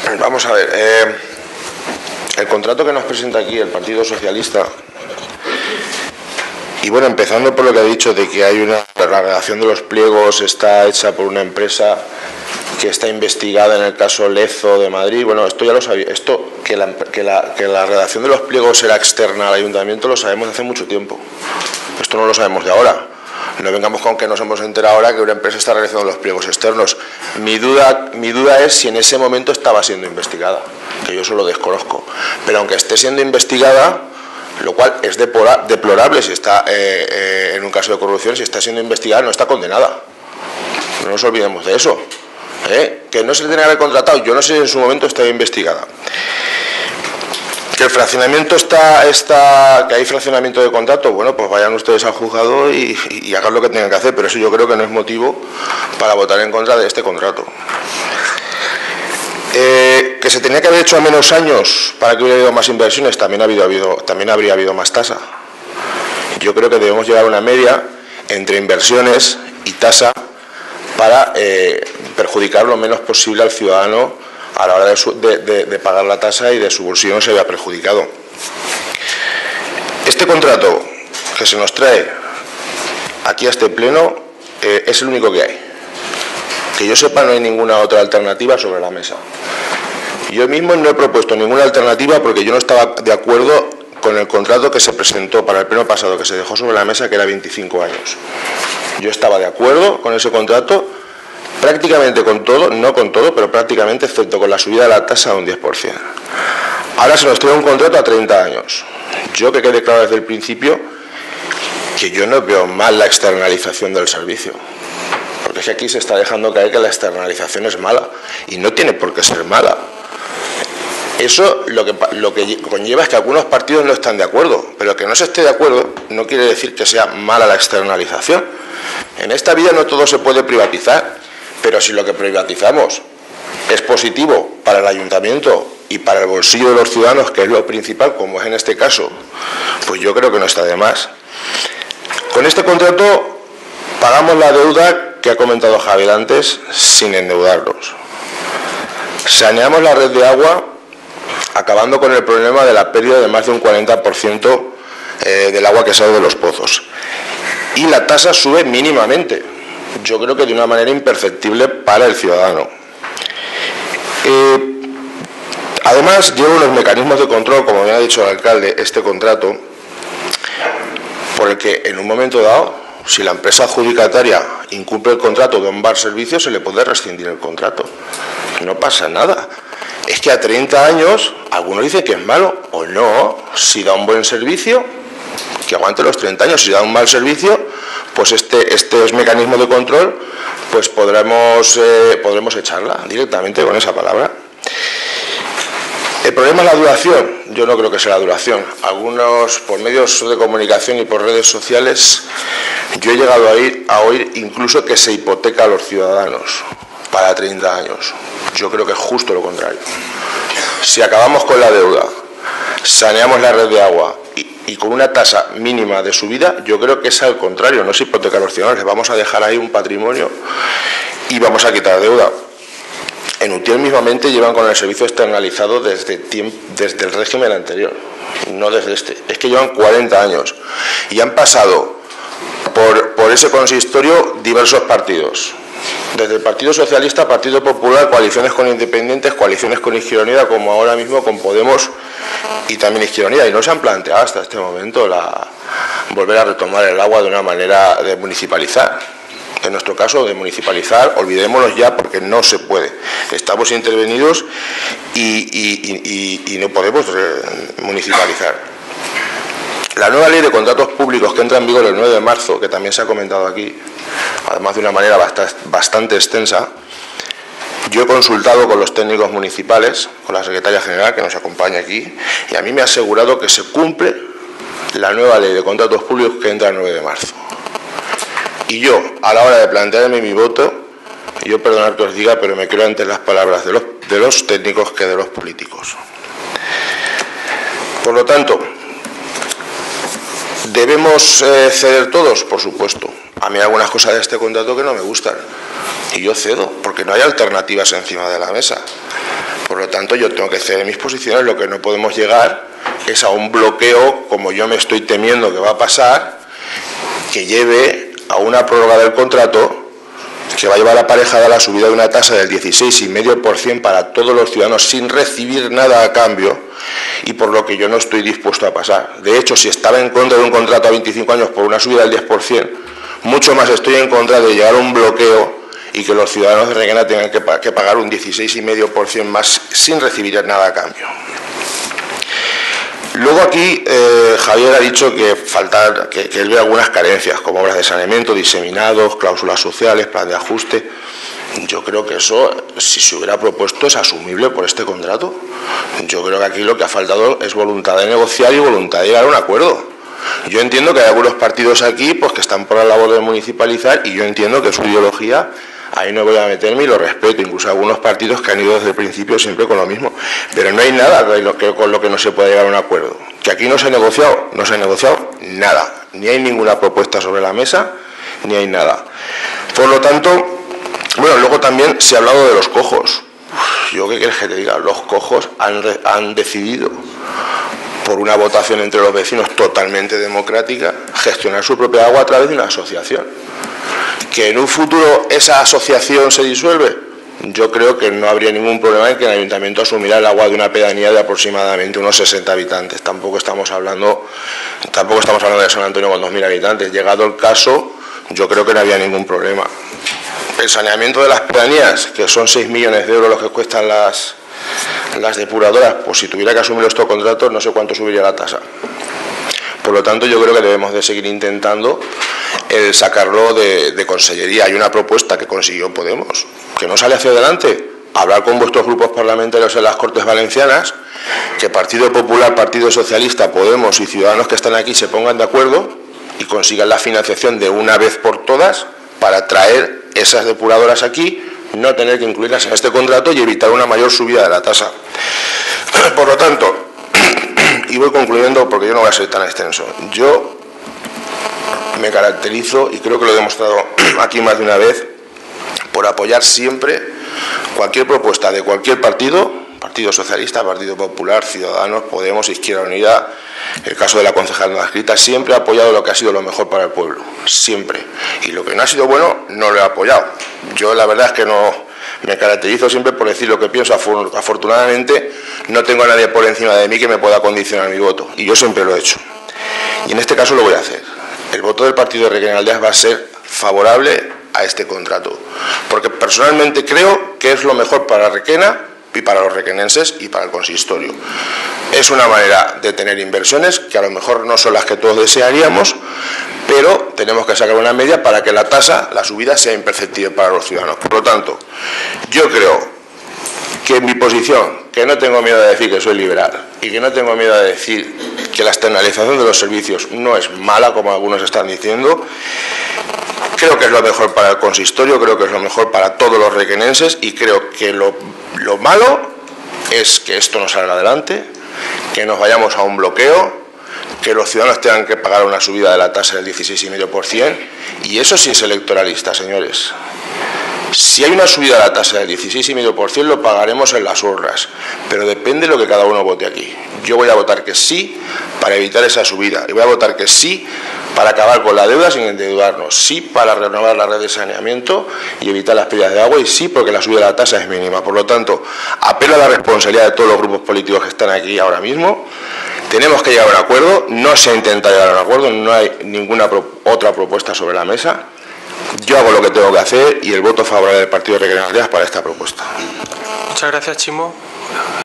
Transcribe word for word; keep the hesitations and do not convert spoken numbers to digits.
Vamos a ver, eh, el contrato que nos presenta aquí el Partido Socialista, y bueno, empezando por lo que ha dicho de que hay una, la redacción de los pliegos está hecha por una empresa que está investigada en el caso Lezo de Madrid. Bueno, esto ya lo sabía, esto que la, que la, que la redacción de los pliegos era externa al ayuntamiento lo sabemos hace mucho tiempo. Esto no lo sabemos de ahora. No vengamos con que nos hemos enterado ahora que una empresa está realizando los pliegos externos. Mi duda, mi duda es si en ese momento estaba siendo investigada, que yo eso lo desconozco. Pero aunque esté siendo investigada, lo cual es deplorable si está eh, eh, en un caso de corrupción, si está siendo investigada, no está condenada. No nos olvidemos de eso. ¿Eh? Que no se le tenía que haber contratado, yo no sé si en su momento estaba investigada. Que el fraccionamiento está, está, que hay fraccionamiento de contrato, bueno, pues vayan ustedes al juzgado y, y, y hagan lo que tengan que hacer, pero eso yo creo que no es motivo para votar en contra de este contrato. Eh, que se tenía que haber hecho a menos años para que hubiera habido más inversiones, también, ha habido, habido, también habría habido más tasa. Yo creo que debemos llegar a una media entre inversiones y tasa para eh, perjudicar lo menos posible al ciudadano a la hora de, su, de, de, de pagar la tasa y de su bolsillo no se vea perjudicado. Este contrato que se nos trae aquí a este pleno eh, es el único que hay. Que yo sepa, no hay ninguna otra alternativa sobre la mesa. Yo mismo no he propuesto ninguna alternativa porque yo no estaba de acuerdo con el contrato que se presentó para el pleno pasado, que se dejó sobre la mesa, que era veinticinco años. Yo estaba de acuerdo con ese contrato, prácticamente con todo, no con todo, pero prácticamente, excepto con la subida de la tasa a un diez por ciento. Ahora se nos trae un contrato a treinta años. Yo, que quede claro desde el principio, que yo no veo mal la externalización del servicio. Porque es que aquí se está dejando caer que la externalización es mala, y no tiene por qué ser mala. Eso lo que, lo que conlleva es que algunos partidos no están de acuerdo, pero que no se esté de acuerdo no quiere decir que sea mala la externalización. En esta vida no todo se puede privatizar, pero si lo que privatizamos es positivo para el ayuntamiento y para el bolsillo de los ciudadanos, que es lo principal, como es en este caso, pues yo creo que no está de más. Con este contrato pagamos la deuda que ha comentado Javier antes sin endeudarnos. Saneamos la red de agua acabando con el problema de la pérdida de más de un cuarenta por ciento eh, del agua que sale de los pozos. Y la tasa sube mínimamente, yo creo que de una manera imperceptible para el ciudadano. Eh, además, lleva unos mecanismos de control, como me ha dicho el alcalde, este contrato, por el que en un momento dado, si la empresa adjudicataria incumple el contrato de un bar servicio, se le puede rescindir el contrato. No pasa nada. Es que a treinta años, algunos dicen que es malo, o no. Si da un buen servicio, que aguante los treinta años. Si da un mal servicio, pues este, estos mecanismos de control, pues podremos, eh, podremos echarla directamente con esa palabra. El problema es la duración. Yo no creo que sea la duración. Algunos, por medios de comunicación y por redes sociales, yo he llegado a, ir, a oír incluso que se hipoteca a los ciudadanos para treinta años. Yo creo que es justo lo contrario. Si acabamos con la deuda, saneamos la red de agua y, y con una tasa mínima de subida, yo creo que es al contrario, no se hipoteca a los ciudadanos, les vamos a dejar ahí un patrimonio y vamos a quitar deuda. En Utiel mismamente llevan con el servicio externalizado desde, desde el régimen anterior, no desde este. Es que llevan cuarenta años y han pasado por, por ese consistorio diversos partidos. Desde el Partido Socialista, Partido Popular, coaliciones con independientes, coaliciones con Izquierda Unida, como ahora mismo con Podemos y también Izquierda Unida. Y no se han planteado hasta este momento la, volver a retomar el agua de una manera de municipalizar. En nuestro caso, de municipalizar, olvidémonos ya porque no se puede. Estamos intervenidos y, y, y, y no podemos municipalizar. La nueva ley de contratos públicos que entra en vigor el nueve de marzo, que también se ha comentado aquí, además de una manera bastante, bastante extensa, yo he consultado con los técnicos municipales, con la secretaria general que nos acompaña aquí, y a mí me ha asegurado que se cumple la nueva ley de contratos públicos que entra el nueve de marzo. Y yo, a la hora de plantearme mi voto, yo perdonad que os diga, pero me creo ante las palabras de los, de los técnicos que de los políticos. Por lo tanto, ¿debemos eh, ceder todos? Por supuesto. A mí hay algunas cosas de este contrato que no me gustan. Y yo cedo, porque no hay alternativas encima de la mesa. Por lo tanto, yo tengo que ceder mis posiciones. Lo que no podemos llegar es a un bloqueo, como yo me estoy temiendo que va a pasar, que lleve a una prórroga del contrato que va a llevar aparejada la subida de una tasa del dieciséis coma cinco por ciento para todos los ciudadanos sin recibir nada a cambio, y por lo que yo no estoy dispuesto a pasar. De hecho, si estaba en contra de un contrato a veinticinco años por una subida del diez por ciento, mucho más estoy en contra de llegar a un bloqueo y que los ciudadanos de Requena tengan que, que pagar un dieciséis coma cinco por ciento más sin recibir nada a cambio. Luego aquí eh, Javier ha dicho que, falta, que, que él ve algunas carencias, como obras de saneamiento, diseminados, cláusulas sociales, plan de ajuste. Yo creo que eso, si se hubiera propuesto, es asumible por este contrato. Yo creo que aquí lo que ha faltado es voluntad de negociar y voluntad de llegar a un acuerdo. Yo entiendo que hay algunos partidos aquí pues, que están por la labor de municipalizar, y yo entiendo que su ideología, ahí no voy a meterme y lo respeto, incluso algunos partidos que han ido desde el principio siempre con lo mismo. Pero no hay nada con lo que no se pueda llegar a un acuerdo. Que aquí no se ha negociado, no se ha negociado nada. Ni hay ninguna propuesta sobre la mesa, ni hay nada. Por lo tanto, bueno, luego también se ha hablado de los cojos. Uf, yo qué quieres que te diga, los cojos han, han decidido, por una votación entre los vecinos totalmente democrática, gestionar su propia agua a través de una asociación. ¿Que en un futuro esa asociación se disuelve? Yo creo que no habría ningún problema en que el ayuntamiento asumiera el agua de una pedanía de aproximadamente unos sesenta habitantes. Tampoco estamos hablando, tampoco estamos hablando de San Antonio con dos mil habitantes. Llegado el caso, yo creo que no había ningún problema. El saneamiento de las pedanías, que son seis millones de euros los que cuestan las, las depuradoras, pues si tuviera que asumir estos contratos, no sé cuánto subiría la tasa. Por lo tanto, yo creo que debemos de seguir intentando el sacarlo de, de consellería. Hay una propuesta que consiguió Podemos, que no sale hacia adelante. Hablar con vuestros grupos parlamentarios en las Cortes Valencianas, que Partido Popular, Partido Socialista, Podemos y Ciudadanos que están aquí se pongan de acuerdo y consigan la financiación de una vez por todas para traer esas depuradoras aquí, no tener que incluirlas en este contrato y evitar una mayor subida de la tasa. Por lo tanto, y voy concluyendo porque yo no voy a ser tan extenso, yo me caracterizo, y creo que lo he demostrado aquí más de una vez, por apoyar siempre cualquier propuesta de cualquier partido, Partido Socialista, Partido Popular, Ciudadanos, Podemos, Izquierda Unida, el caso de la concejal no adscrita, siempre he apoyado lo que ha sido lo mejor para el pueblo, siempre. Y lo que no ha sido bueno, no lo he apoyado. Yo la verdad es que no me caracterizo siempre por decir lo que pienso. Afortunadamente no tengo a nadie por encima de mí que me pueda condicionar mi voto, y yo siempre lo he hecho. Y en este caso lo voy a hacer. El voto del partido de Requena Aldeas va a ser favorable a este contrato, porque personalmente creo que es lo mejor para Requena y para los requenenses y para el consistorio. Es una manera de tener inversiones que a lo mejor no son las que todos desearíamos, pero tenemos que sacar una media para que la tasa, la subida, sea imperceptible para los ciudadanos. Por lo tanto, yo creo que en mi posición, que no tengo miedo de decir que soy liberal y que no tengo miedo de decir que la externalización de los servicios no es mala, como algunos están diciendo, creo que es lo mejor para el consistorio, creo que es lo mejor para todos los requenenses, y creo que lo, lo malo es que esto no salga adelante, que nos vayamos a un bloqueo, que los ciudadanos tengan que pagar una subida de la tasa del dieciséis coma cinco por ciento, y eso sí es electoralista, señores. Si hay una subida de la tasa del dieciséis coma cinco por ciento lo pagaremos en las urnas, pero depende de lo que cada uno vote aquí. Yo voy a votar que sí para evitar esa subida, y voy a votar que sí para acabar con la deuda sin endeudarnos, sí para renovar la red de saneamiento y evitar las pérdidas de agua, y sí porque la subida de la tasa es mínima. Por lo tanto, apelo a la responsabilidad de todos los grupos políticos que están aquí ahora mismo. Tenemos que llegar a un acuerdo, no se ha intentado llegar a un acuerdo, no hay ninguna pro- otra propuesta sobre la mesa. Yo hago lo que tengo que hacer, y el voto favorable del Partido de Requena Aldeas para esta propuesta. Muchas gracias, Chimo.